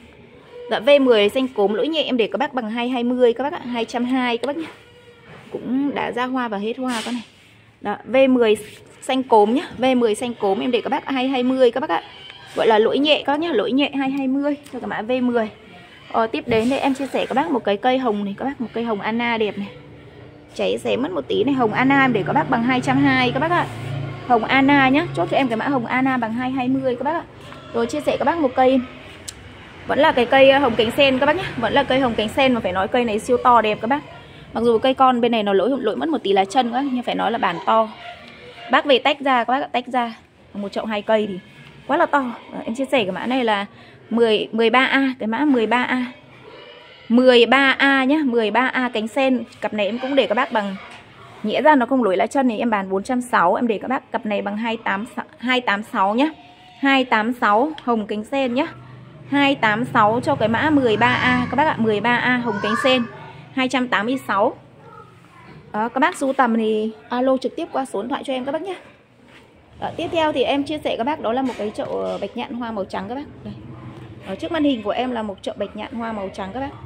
Dạ V mười xanh cốm lỗi nhẹ em để các bác bằng hai trăm hai mươi các bác ạ, hai trăm hai mươi các bác nhá. Cũng đã ra hoa và hết hoa con này. Đó, V mười xanh cốm nhá, V mười xanh cốm em để các bác hai trăm hai mươi các bác ạ. Gọi là lỗi nhẹ các bác nhá, lỗi nhẹ hai trăm hai mươi cho cái mã V mười. Ờ, tiếp đến thì em chia sẻ các bác một cái cây hồng này, các bác một cây hồng Anna đẹp này. Cháy xém mất một tí này, hồng Anna em để các bác bằng hai trăm hai mươi các bác ạ. Hồng Anna nhá, chốt cho em cái mã hồng Anna bằng hai trăm hai mươi các bác ạ. Rồi chia sẻ các bác một cây, vẫn là cái cây hồng cánh sen các bác nhé, vẫn là cây hồng cánh sen mà phải nói cây này siêu to đẹp các bác. Mặc dù cây con bên này nó lỗi lỗi mất một tí lá chân các bác, nhưng phải nói là bản to. Bác về tách ra các bác ạ, tách ra một chậu hai cây thì quá là to. Rồi, em chia sẻ cái mã này là mười, mười ba A, cái mã mười ba A. mười ba A nhá, mười ba A cánh sen. Cặp này em cũng để các bác bằng, nghĩa ra nó không lỗi lá chân thì em bán bốn trăm sáu mươi, em để các bác cặp này bằng hai trăm tám mươi sáu nhá. hai trăm tám mươi sáu hồng cánh sen nhá. hai trăm tám mươi sáu cho cái mã mười ba A các bác ạ, mười ba A hồng cánh sen hai trăm tám mươi sáu. Đó, các bác sưu tầm thì alo trực tiếp qua số điện thoại cho em các bác nhé. Đó, tiếp theo thì em chia sẻ các bác đó là một cái chậu bạch nhạn hoa màu trắng các bác. Đây. Ở trước màn hình của em là một chậu bạch nhạn hoa màu trắng các bác.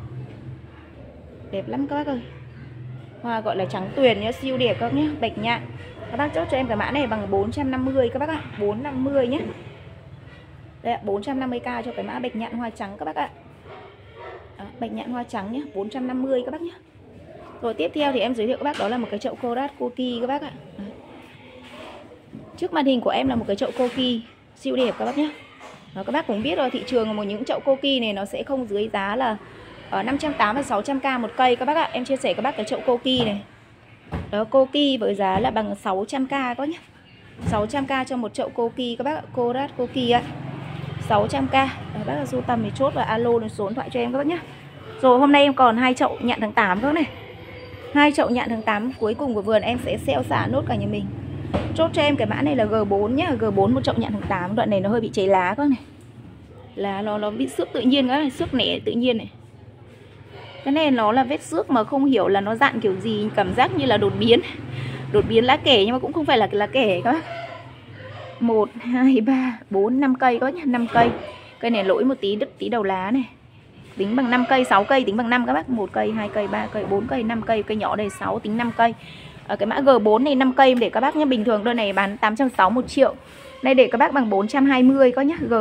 Đẹp lắm các bác ơi. Hoa gọi là trắng tuyền nhá, siêu đẹp các bác nhé, bạch nhạn. Các bác chốt cho em cái mã này bằng bốn trăm năm mươi các bác ạ, bốn trăm năm mươi nhé. Đây ạ, bốn trăm năm mươi k cho cái mã bạch nhạn hoa trắng các bác ạ. Đó, bạch nhạn hoa trắng nhé, bốn trăm năm mươi các bác nhé. Rồi tiếp theo thì em giới thiệu các bác đó là một cái chậu Korat Koki các bác ạ. Đó. Trước màn hình của em là một cái chậu Koki siêu đẹp các bác nhé. Đó, các bác cũng biết rồi, thị trường một những chậu Koki này nó sẽ không dưới giá là ở năm trăm tám mươi và sáu trăm k một cây các bác ạ. Em chia sẻ các bác cái chậu Koki này. Đó, Koki với giá là bằng sáu trăm k các bác nhé. sáu trăm k cho một chậu Koki các bác ạ, Korat Koki ạ. sáu trăm k. Đó, bác là sưu tầm thì chốt và alo lên số điện thoại cho em các bác nhé. Rồi hôm nay em còn hai chậu nhạn tháng tám các bác này. Hai chậu nhạn tháng tám cuối cùng của vườn em sẽ sale xả nốt cả nhà mình. Chốt cho em cái mã này là G bốn nhá, G bốn một chậu nhạn tháng tám, đoạn này nó hơi bị cháy lá các này. Là nó nó bị xước tự nhiên các này, xước nẻ tự nhiên này. Cái này nó là vết xước mà không hiểu là nó dạn kiểu gì, cảm giác như là đột biến. Đột biến lá kẻ nhưng mà cũng không phải là lá kẻ các bác. một hai ba bốn năm cây các bác nhá, năm cây. Cây này lỗi một tí, đứt tí đầu lá này. Tính bằng năm cây, sáu cây tính bằng năm các bác. một cây, hai cây, ba cây, bốn cây, năm cây, cây nhỏ đây sáu tính năm cây. Ở cái mã G bốn này năm cây để các bác nhé, bình thường đơn này bán tám trăm sáu mươi một triệu. Đây để các bác bằng bốn trăm hai mươi có nhá, G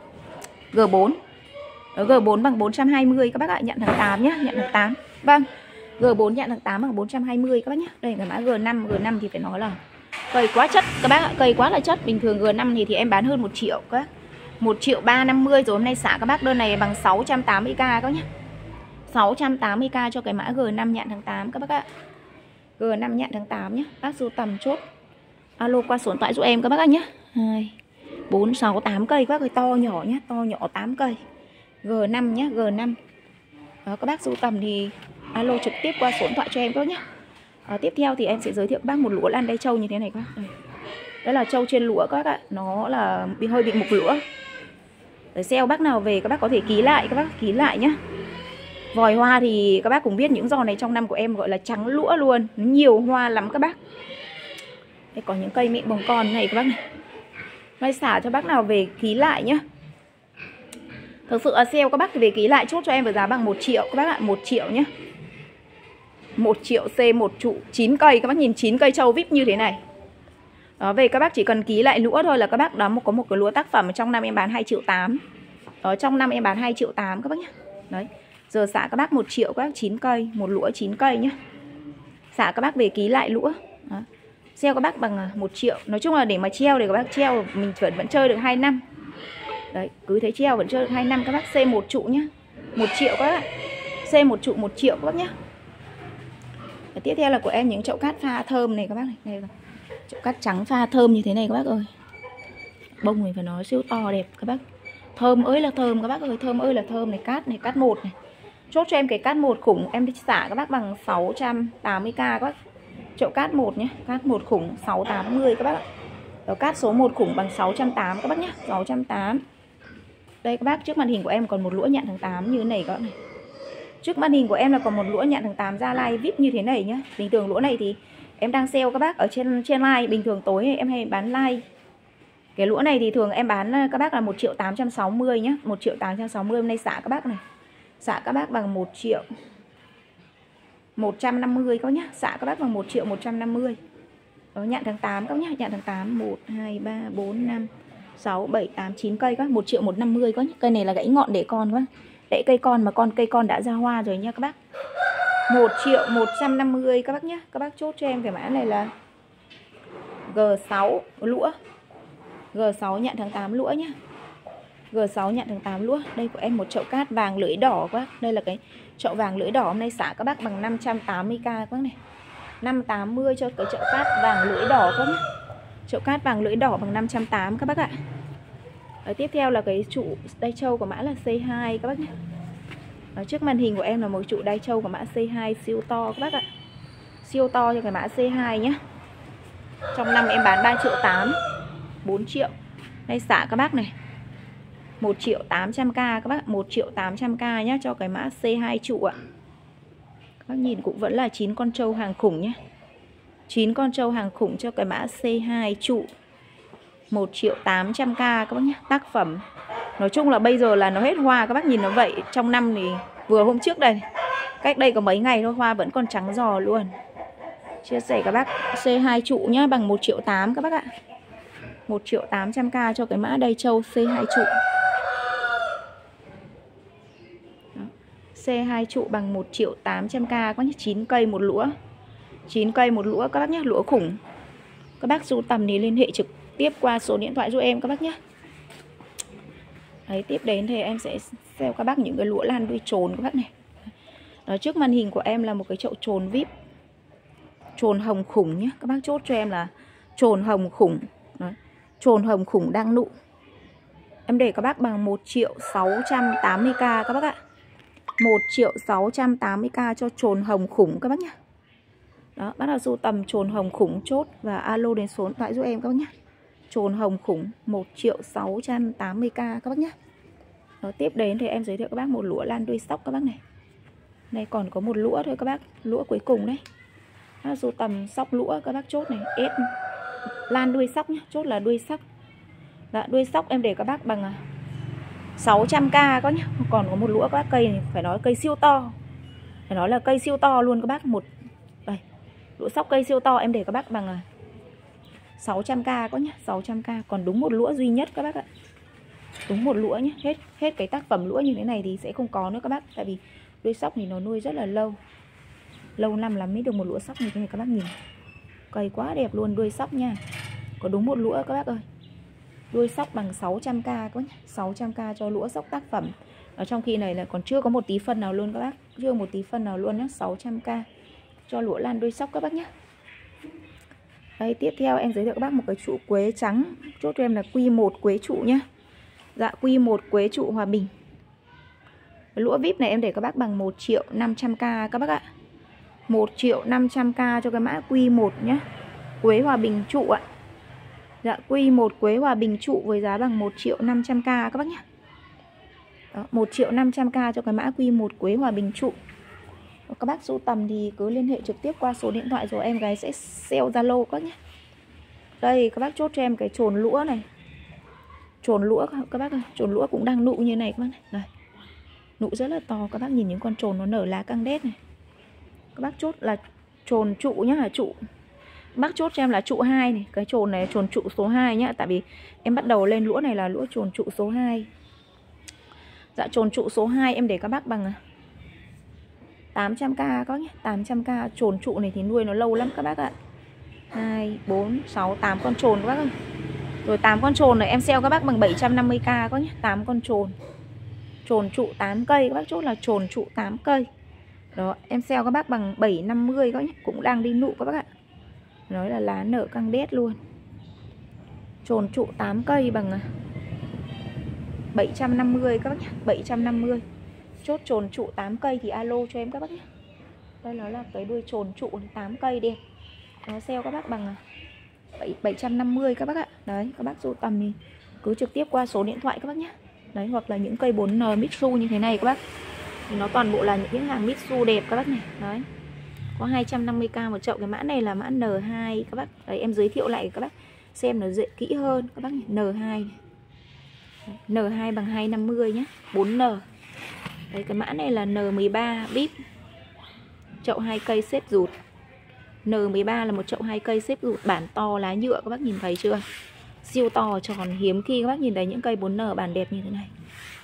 G4. Ở G bốn bằng bốn trăm hai mươi các bác ạ, nhận tháng tám nhá, nhận tháng tám. Vâng. G bốn nhận tháng tám bằng bốn trăm hai mươi các bác nhé. Đây là mã G năm, G năm thì phải nói là cây quá chất các bác ạ, cây quá là chất. Bình thường G năm thì thì em bán hơn một triệu các bác. một triệu ba trăm năm mươi rồi, hôm nay xả các bác đơn này bằng sáu trăm tám mươi k các bác nhé. sáu trăm tám mươi k cho cái mã G năm nhận tháng tám các bác ạ. G năm nhận tháng tám nhé. Bác sưu tầm chốt alo qua số điện thoại giúp em các bác ạ nhé. hai bốn sáu tám cây các bác ơi, to nhỏ nhé, to nhỏ tám cây. G năm nhé, G năm. Đó, các bác sưu tầm thì alo trực tiếp qua số điện thoại cho em các bác nhé. Đó, tiếp theo thì em sẽ giới thiệu các bác một lũa lan đay trâu như thế này các bác. Đây. Đó là trâu trên lũa các bác ạ, nó là bị hơi bị mục lũa. Để sale bác nào về các bác có thể ký lại, các bác ký lại nhé. Vòi hoa thì các bác cũng biết những giò này trong năm của em gọi là trắng lũa luôn, nhiều hoa lắm các bác. Đây có những cây mẹ bồng con này các bác này. Mai xả cho bác nào về ký lại nhé. Thực sự là sale các bác thì về ký lại chốt cho em với giá bằng một triệu các bác ạ, một triệu nhé. một triệu C một trụ chín cây, các bác nhìn chín cây trâu vip như thế này. Đó, về các bác chỉ cần ký lại lũa thôi là các bác đó một có một cái lũa tác phẩm ở trong năm em bán hai triệu tám. Ở trong năm em bán hai triệu tám các bác nhé. Đấy. Giờ xả các bác một triệu các bác chín cây, một lũa chín cây nhé. Xả các bác về ký lại lũa. Đó. Sale các bác bằng một triệu. Nói chung là để mà treo để các bác treo mình vẫn vẫn chơi được hai năm. Đấy, cứ thế treo vẫn chơi được hai năm các bác. C một trụ nhé. một triệu các bác. C một trụ một triệu các bác nhé. Và tiếp theo là của em những chậu cát pha thơm này các bác này. Đây là chậu cát trắng pha thơm như thế này các bác ơi. Bông này phải nói siêu to đẹp các bác. Thơm ơi là thơm các bác ơi, thơm ơi là thơm này, cát này, cát một này. Chốt cho em cái cát một khủng, em đi xả các bác bằng sáu trăm tám mươi k các bác. Chậu cát một nhé, cát một khủng sáu trăm tám mươi các bác ạ. Đó, cát số một khủng bằng sáu trăm tám mươi các bác nhé, sáu trăm tám mươi. Đây các bác, trước màn hình của em còn một lũa nhạn tháng tám như thế này các bác này. Trước màn hình của em là còn một lũa nhạn tháng tám ra live vip như thế này nhá. Bình thường lũa này thì em đang sale các bác ở trên trên live, bình thường tối em hay bán live. Cái lũa này thì thường em bán các bác là một triệu tám trăm sáu mươi nhá, một triệu tám trăm sáu mươi, hôm nay xả các bác này. Xả các bác bằng một triệu một trăm năm mươi các bác nhá, xả các bác bằng một triệu một trăm năm mươi. Đó, nhạn tháng tám các bác nhá, nhạn tháng tám một hai ba bốn năm sáu bảy tám chín cây các, một triệu một trăm năm mươi các. Cây này là gãy ngọn để con các bác. Đậy cây con mà con cây con đã ra hoa rồi nha các bác. Một triệu một trăm năm mươi các bác nhé. Các bác chốt cho em cái mã này là G sáu lũa. G sáu nhận tháng tám lũa nhá. G sáu nhận tháng tám lũa. Đây của em một chậu cát vàng lưỡi đỏ các bác. Đây là cái chậu vàng lưỡi đỏ hôm nay xả các bác bằng năm trăm tám mươi k các bác này. năm trăm tám mươi cho cái chậu cát vàng lưỡi đỏ các bác nhé. Chậu cát vàng lưỡi đỏ bằng năm trăm tám mươi các bác ạ. Ở tiếp theo là cái trụ đai trâu của mã là C hai các bác nhé. Ở trước màn hình của em là một trụ đai trâu của mã C hai siêu to các bác ạ. Siêu to cho cái mã C hai nhé. Trong năm em bán ba triệu tám, bốn triệu. Đây xả các bác này. một triệu tám trăm k các bác, một triệu tám trăm k nhé cho cái mã C hai trụ ạ. Các bác nhìn cũng vẫn là chín con trâu hàng khủng nhé. chín con trâu hàng khủng cho cái mã C hai trụ. một triệu tám trăm k các bác nhé. Tác phẩm. Nói chung là bây giờ là nó hết hoa, các bác nhìn nó vậy. Trong năm thì vừa hôm trước đây, cách đây có mấy ngày thôi, hoa vẫn còn trắng giò luôn. Chia sẻ các bác C hai trụ nhá, bằng một triệu tám các bác ạ. một triệu tám trăm k cho cái mã đai trâu C hai trụ. Đó. C hai trụ bằng một triệu tám trăm k các bác nhé. chín cây một lũa. chín cây một lũa các bác nhé, lũa khủng. Các bác sưu tầm thì liên hệ trực tiếp qua số điện thoại giúp em các bác nhé. Đấy, tiếp đến thì em sẽ sale các bác những cái lũa lan đuôi trồn các bác này. Đó, trước màn hình của em là một cái chậu trồn vê i pê. Trồn hồng khủng nhé. Các bác chốt cho em là trồn hồng khủng. Đấy. Trồn hồng khủng đang nụ. Em để các bác bằng một triệu sáu trăm tám mươi k các bác ạ. một triệu sáu trăm tám mươi k cho trồn hồng khủng các bác nhé. Đó, bác nào sưu tầm trồn hồng khủng chốt và alo đến số điện thoại giúp em các bác nhé. Trồn hồng khủng một triệu sáu trăm tám mươi k các bác nhé. Đó, tiếp đến thì em giới thiệu các bác một lũa lan đuôi sóc các bác này. Đây còn có một lũa thôi các bác, lũa cuối cùng đấy. Bác sưu tầm sóc lũa các bác chốt này, S lan đuôi sóc nhé, chốt là đuôi sóc. Đó, đuôi sóc em để các bác bằng sáu trăm k có nhé. Còn có một lũa các bác, cây này phải nói cây siêu to. Phải nói là cây siêu to luôn các bác. Một đây, lũa sóc cây siêu to em để các bác bằng sáu trăm k có nhé, sáu trăm k. Còn đúng một lũa duy nhất các bác ạ. Đúng một lũa nhé. Hết hết cái tác phẩm lũa như thế này thì sẽ không có nữa các bác. Tại vì đuôi sóc thì nó nuôi rất là lâu. Lâu năm lắm mới được một lũa sóc như thế này các bác nhìn. Cây quá đẹp luôn, đuôi sóc nha. Có đúng một lũa các bác ơi. Đuôi sóc bằng sáu trăm k các bác nhé. sáu trăm k cho lũa sóc tác phẩm. Ở trong khi này là còn chưa có một tí phân nào luôn các bác. Chưa một tí phân nào luôn nhé. sáu trăm k cho lũa lan đuôi sóc các bác nhé. Đây, tiếp theo em giới thiệu các bác một cái trụ quế trắng. Chốt cho em là Q một quế trụ nhé. Dạ, Q một quế trụ Hòa Bình. Cái lũa vê i pê này em để các bác bằng một triệu năm trăm k các bác ạ. một triệu năm trăm k cho cái mã Q một nhé. Quế Hòa Bình trụ ạ. Dạ, Q một quế Hòa Bình trụ với giá bằng một triệu năm trăm k các bác nhé. Đó, một triệu năm trăm k cho cái mã Q một quế Hòa Bình trụ. Các bác sưu tầm thì cứ liên hệ trực tiếp qua số điện thoại rồi em gái sẽ sale Zalo các nhé. Đây, các bác chốt cho em cái trồn lũa này. Trồn lũa các bác ơi, trồn lũa cũng đang nụ như này các bác này. Đây. Nụ rất là to, các bác nhìn những con trồn nó nở lá căng đét này. Các bác chốt là trồn trụ nhá, là trụ. Bác chốt cho em là trụ hai này, cái trồn này trồn trụ số hai nhá, tại vì em bắt đầu lên lũa này là lũa trồn trụ số hai. Dạ, trồn trụ số hai em để các bác bằng tám trăm k có nhé, tám trăm k. Trồn trụ này thì nuôi nó lâu lắm các bác ạ. hai, bốn, sáu, tám con trồn các bác ơi. Rồi tám con trồn này em sale các bác bằng bảy trăm năm mươi k có nhé, tám con trồn. Trồn trụ tám cây, các bác chốt là trồn trụ tám cây. Đó, em sale các bác bằng bảy trăm năm mươi có nhé, cũng đang đi nụ các bác ạ. Nói là lá nở căng đét luôn. Trồn trụ tám cây bằng bảy trăm năm mươi các bác nhé, bảy trăm năm mươi. Chốt trồn trụ tám cây thì alo cho em các bác nhé. Đây nó là cái đuôi trồn trụ tám cây đẹp. Nó sale các bác bằng bảy trăm năm mươi các bác ạ. Đấy, các bác sưu tầm thì cứ trực tiếp qua số điện thoại các bác nhé. Đấy, hoặc là những cây bốn N Mitsu như thế này các bác. Thì nó toàn bộ là những cái hàng Mitsu đẹp các bác này. Đấy. Có hai trăm năm mươi k một chậu. Cái mã này là mã N hai các bác. Đấy, em giới thiệu lại các bác xem nó dễ kỹ hơn các bác nhé. N hai. Đấy, N hai bằng hai trăm năm mươi nhé, bốn N. Đấy, cái mã này là N mười ba bíp. Chậu hai cây xếp rụt. N mười ba là một chậu hai cây xếp rụt bản to lá nhựa các bác nhìn thấy chưa? Siêu to tròn, hiếm khi các bác nhìn thấy những cây bốn N bản đẹp như thế này.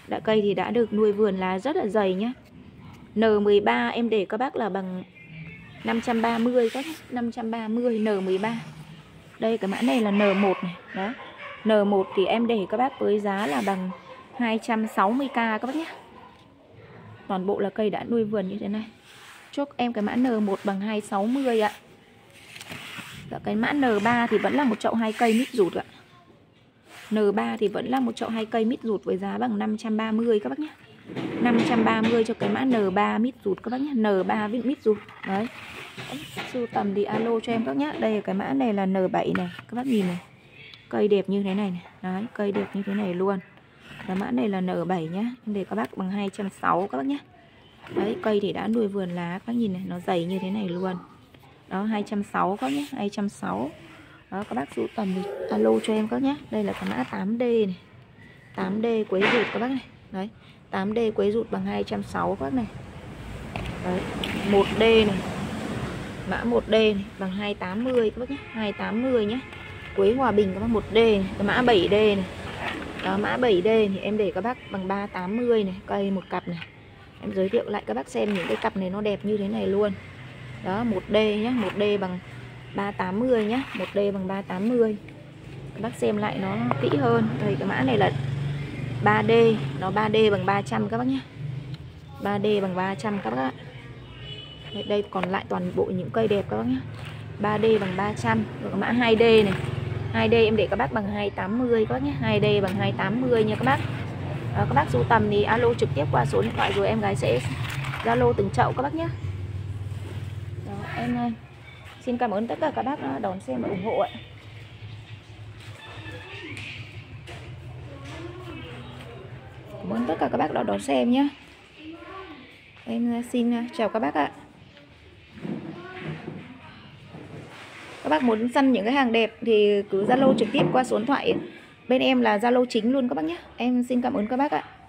Đã cây thì đã được nuôi vườn lá rất là dày nhá. N mười ba em để các bác là bằng năm trăm ba mươi các năm trăm ba mươi N mười ba. Đây cái mã này là N một này, đó. N một thì em để các bác với giá là bằng hai trăm sáu mươi k các bác nhé. Toàn bộ là cây đã nuôi vườn như thế này. Chốt em cái mã N một bằng hai trăm sáu mươi ạ. Và cái mã N ba thì vẫn là một chậu hai cây mít rụt ạ. N ba thì vẫn là một chậu hai cây mít rụt với giá bằng năm trăm ba mươi các bác nhé. năm trăm ba mươi cho cái mã N ba mít rụt các bác nhé. N ba mít rụt. Đấy. Sưu tầm thì alo cho em các nhé. Đây cái mã này là N bảy này, các bác nhìn này. Cây đẹp như thế này này. Đấy, cây đẹp như thế này luôn. Cái mã này là N bảy nhá. Em để các bác bằng hai trăm sáu mươi các bác nhé. Đấy, cây thì đã nuôi vườn lá, các bác nhìn này, nó dày như thế này luôn. Đó, hai trăm sáu mươi các nhé, hai trăm sáu mươi. Đó, các bác sưu tầm thì alo cho em các nhé. Đây là cái mã tám D này. tám D quế rụt các bác này. Đấy, tám D quế rụt bằng hai trăm sáu mươi các bác này. Đấy, một D này. Mã một D này bằng hai trăm tám mươi các bác nhé, hai trăm tám mươi nhé. Quế Hòa Bình các bác một D này, cái mã bảy D này. Đó, mã bảy D thì em để các bác bằng ba trăm tám mươi này, cây một cặp này. Em giới thiệu lại các bác xem những cái cặp này nó đẹp như thế này luôn. Đó, một D nhé, một D bằng ba trăm tám mươi nhé, một D bằng ba trăm tám mươi. Các bác xem lại nó kỹ hơn. Đây cái mã này là ba D, nó ba D bằng ba trăm các bác nhé. ba D bằng ba trăm các bác ạ. Đây, đây còn lại toàn bộ những cây đẹp các bác nhé. ba D bằng ba trăm. Rồi cái mã hai D này. hai D em để các bác bằng hai trăm tám mươi các bác nhé. hai D bằng hai trăm tám mươi nha các bác. Đó, các bác sưu tầm thì alo trực tiếp qua số điện thoại rồi em gái sẽ Zalo từng chậu các bác nhé. Đó, em xin cảm ơn tất cả các bác đón xem và ủng hộ ạ. Cảm ơn tất cả các bác đã đón xem nhé. Em xin chào các bác ạ. Các bác muốn săn những cái hàng đẹp thì cứ Zalo trực tiếp qua số điện thoại bên em là Zalo chính luôn các bác nhé. Em xin cảm ơn các bác ạ.